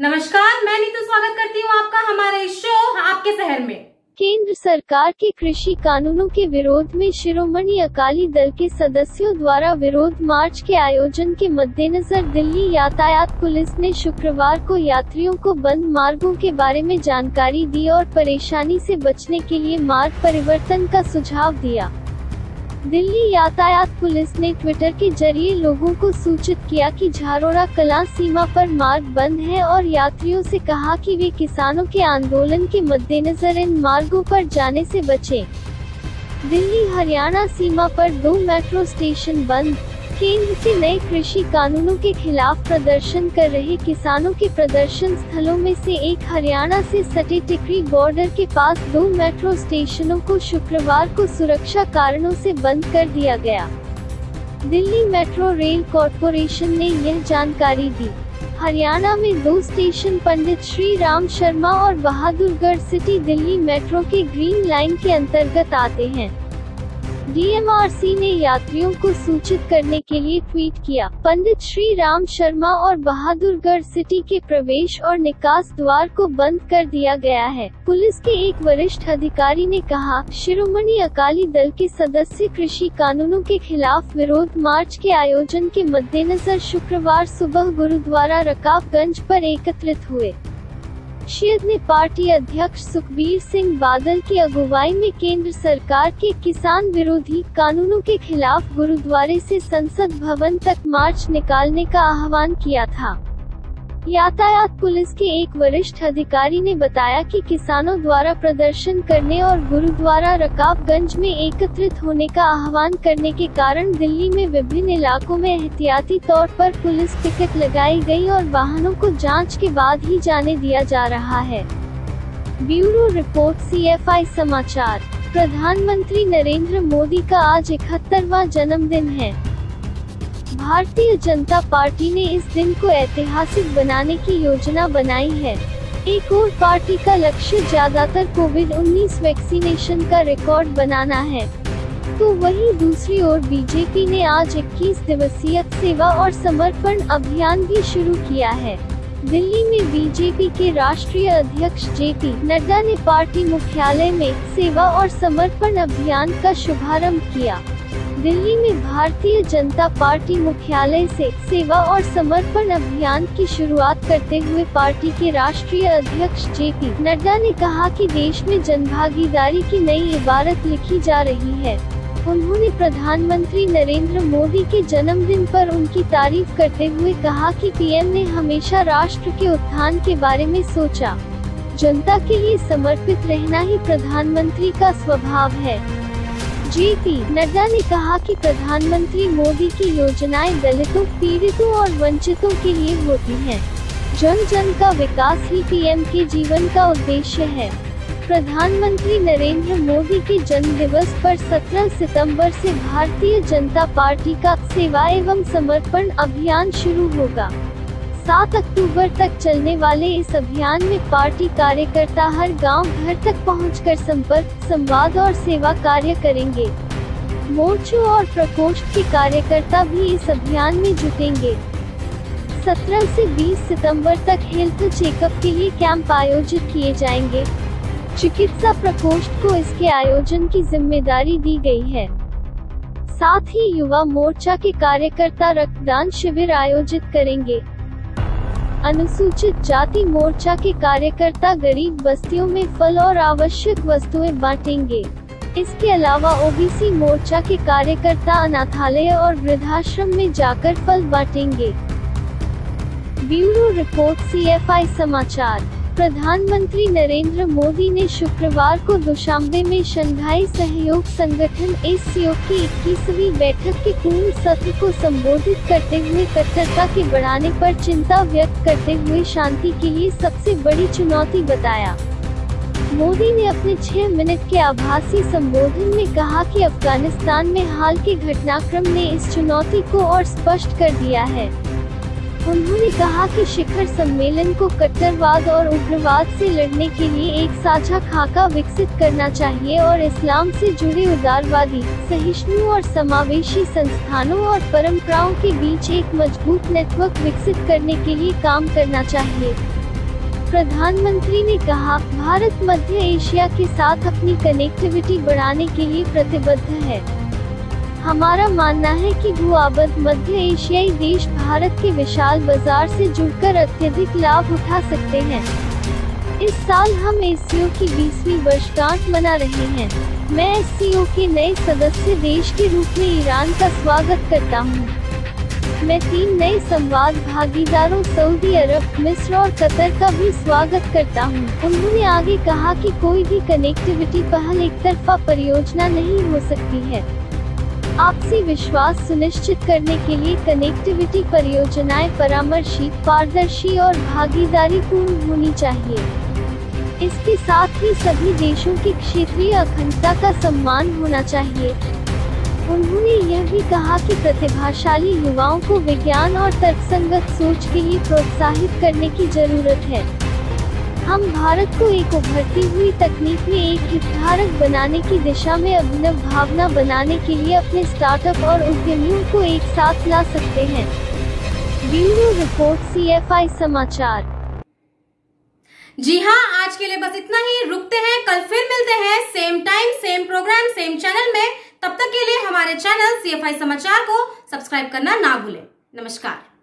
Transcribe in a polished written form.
नमस्कार, मैं नीतू स्वागत करती हूँ आपका हमारे इस शो आपके शहर में। केंद्र सरकार के कृषि कानूनों के विरोध में शिरोमणि अकाली दल के सदस्यों द्वारा विरोध मार्च के आयोजन के मद्देनजर दिल्ली यातायात पुलिस ने शुक्रवार को यात्रियों को बंद मार्गों के बारे में जानकारी दी और परेशानी से बचने के लिए मार्ग परिवर्तन का सुझाव दिया। दिल्ली यातायात पुलिस ने ट्विटर के जरिए लोगों को सूचित किया कि झारोड़ा कलां सीमा पर मार्ग बंद है और यात्रियों से कहा कि वे किसानों के आंदोलन के मद्देनजर इन मार्गों पर जाने से बचें। दिल्ली हरियाणा सीमा पर 2 मेट्रो स्टेशन बंद। केंद्र के नए कृषि कानूनों के खिलाफ प्रदर्शन कर रहे किसानों के प्रदर्शन स्थलों में से एक हरियाणा से सटे टिकरी बॉर्डर के पास 2 मेट्रो स्टेशनों को शुक्रवार को सुरक्षा कारणों से बंद कर दिया गया। दिल्ली मेट्रो रेल कॉरपोरेशन ने यह जानकारी दी। हरियाणा में 2 स्टेशन पंडित श्री राम शर्मा और बहादुरगढ़ सिटी दिल्ली मेट्रो के ग्रीन लाइन के अंतर्गत आते हैं। डीएमआरसी ने यात्रियों को सूचित करने के लिए ट्वीट किया, पंडित श्री राम शर्मा और बहादुरगढ़ सिटी के प्रवेश और निकास द्वार को बंद कर दिया गया है। पुलिस के एक वरिष्ठ अधिकारी ने कहा, शिरोमणि अकाली दल के सदस्य कृषि कानूनों के खिलाफ विरोध मार्च के आयोजन के मद्देनजर शुक्रवार सुबह गुरुद्वारा रकाबगंज पर एकत्रित हुए। शियद ने पार्टी अध्यक्ष सुखबीर सिंह बादल की अगुवाई में केंद्र सरकार के किसान विरोधी कानूनों के खिलाफ गुरुद्वारे से संसद भवन तक मार्च निकालने का आह्वान किया था। यातायात पुलिस के एक वरिष्ठ अधिकारी ने बताया कि किसानों द्वारा प्रदर्शन करने और गुरुद्वारा रकाबगंज में एकत्रित होने का आह्वान करने के कारण दिल्ली में विभिन्न इलाकों में एहतियाती तौर पर पुलिस पिकेट लगाई गई और वाहनों को जांच के बाद ही जाने दिया जा रहा है। ब्यूरो रिपोर्ट CFI समाचार। प्रधानमंत्री नरेंद्र मोदी का आज 71वां जन्मदिन है। भारतीय जनता पार्टी ने इस दिन को ऐतिहासिक बनाने की योजना बनाई है। एक और पार्टी का लक्ष्य ज्यादातर कोविड-19 वैक्सीनेशन का रिकॉर्ड बनाना है, तो वहीं दूसरी ओर बीजेपी ने आज 21 दिवसीय सेवा और समर्पण अभियान भी शुरू किया है। दिल्ली में बीजेपी के राष्ट्रीय अध्यक्ष JP नड्डा ने पार्टी मुख्यालय में सेवा और समर्पण अभियान का शुभारंभ किया। दिल्ली में भारतीय जनता पार्टी मुख्यालय से सेवा और समर्पण अभियान की शुरुआत करते हुए पार्टी के राष्ट्रीय अध्यक्ष JP नड्डा ने कहा कि देश में जनभागीदारी की नई इबारत लिखी जा रही है। उन्होंने प्रधानमंत्री नरेंद्र मोदी के जन्मदिन पर उनकी तारीफ करते हुए कहा कि PM ने हमेशा राष्ट्र के उत्थान के बारे में सोचा। जनता के लिए समर्पित रहना ही प्रधानमंत्री का स्वभाव है। JP नड्डा ने कहा कि प्रधानमंत्री मोदी की योजनाएं दलितों, पीड़ितों और वंचितों के लिए होती हैं। जन जन का विकास ही PM के जीवन का उद्देश्य है। प्रधानमंत्री नरेंद्र मोदी के जन्म दिवस पर 17 सितंबर से भारतीय जनता पार्टी का सेवा एवं समर्पण अभियान शुरू होगा। 7 अक्टूबर तक चलने वाले इस अभियान में पार्टी कार्यकर्ता हर गांव घर तक पहुंचकर संपर्क, संवाद और सेवा कार्य करेंगे। मोर्चों और प्रकोष्ठ के कार्यकर्ता भी इस अभियान में जुटेंगे। 17 से 20 सितंबर तक हेल्थ चेकअप के लिए कैंप आयोजित किए जाएंगे। चिकित्सा प्रकोष्ठ को इसके आयोजन की जिम्मेदारी दी गई है। साथ ही युवा मोर्चा के कार्यकर्ता रक्तदान शिविर आयोजित करेंगे। अनुसूचित जाति मोर्चा के कार्यकर्ता गरीब बस्तियों में फल और आवश्यक वस्तुएं बांटेंगे। इसके अलावा OBC मोर्चा के कार्यकर्ता अनाथालय और वृद्धाश्रम में जाकर फल बांटेंगे। ब्यूरो रिपोर्ट CFI समाचार। प्रधानमंत्री नरेंद्र मोदी ने शुक्रवार को दुशांबे में शंघाई सहयोग संगठन SCO की 21वीं बैठक के पूर्ण सत्र को संबोधित करते हुए कट्टरता के बढ़ाने पर चिंता व्यक्त करते हुए शांति के लिए सबसे बड़ी चुनौती बताया। मोदी ने अपने 6 मिनट के आभासी संबोधन में कहा कि अफगानिस्तान में हाल के घटनाक्रम ने इस चुनौती को और स्पष्ट कर दिया है। उन्होंने कहा कि शिखर सम्मेलन को कट्टरवाद और उग्रवाद से लड़ने के लिए एक साझा खाका विकसित करना चाहिए और इस्लाम से जुड़े उदारवादी, सहिष्णु और समावेशी संस्थानों और परंपराओं के बीच एक मजबूत नेटवर्क विकसित करने के लिए काम करना चाहिए। प्रधानमंत्री ने कहा, भारत मध्य एशिया के साथ अपनी कनेक्टिविटी बढ़ाने के लिए प्रतिबद्ध है। हमारा मानना है कि भू-आबद्ध मध्य एशियाई देश भारत के विशाल बाजार से जुड़कर अत्यधिक लाभ उठा सकते हैं। इस साल हम एससीओ की 20वीं वर्षगांठ मना रहे हैं। मैं एससीओ के नए सदस्य देश के रूप में ईरान का स्वागत करता हूं। मैं 3 नए संवाद भागीदारों सऊदी अरब, मिस्र और कतर का भी स्वागत करता हूं। उन्होंने आगे कहा कि कोई भी कनेक्टिविटी पहल एक तरफा परियोजना नहीं हो सकती है। आपसी विश्वास सुनिश्चित करने के लिए कनेक्टिविटी परियोजनाएं परामर्शी, पारदर्शी और भागीदारी पूर्ण होनी चाहिए। इसके साथ ही सभी देशों की क्षेत्रीय अखंडता का सम्मान होना चाहिए। उन्होंने यह भी कहा कि प्रतिभाशाली युवाओं को विज्ञान और तर्कसंगत सोच के लिए प्रोत्साहित करने की जरूरत है। हम भारत को एक उभरती हुई तकनीक में एक हितधारक बनाने की दिशा में अभिनव भावना बनाने के लिए अपने स्टार्टअप और उद्यमियों को एक साथ ला सकते हैं। ब्यूरो रिपोर्ट, CFI समाचार। जी हाँ, आज के लिए बस इतना ही। रुकते हैं, कल फिर मिलते हैं, same time same program same channel में। तब तक के लिए हमारे चैनल CFI समाचार को सब्सक्राइब करना ना भूलें। नमस्कार।